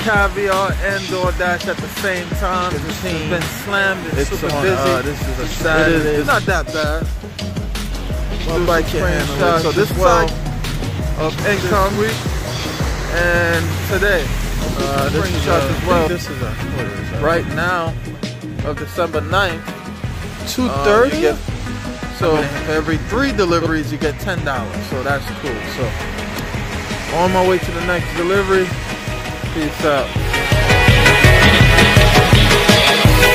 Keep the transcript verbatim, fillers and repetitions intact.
Caviar and DoorDash at the same time. It's been slammed. It's, It's super on, busy. uh, this is a Saturday. It is, it's not that bad. My bike can handle it. So this well. side of income week and today. Uh, this is Screenshots a, as well. This is a what is that? Right now of December ninth. two Uh, thirty. you get- so for every three deliveries you get ten dollars. So that's cool. So on my way to the next delivery. Peace out.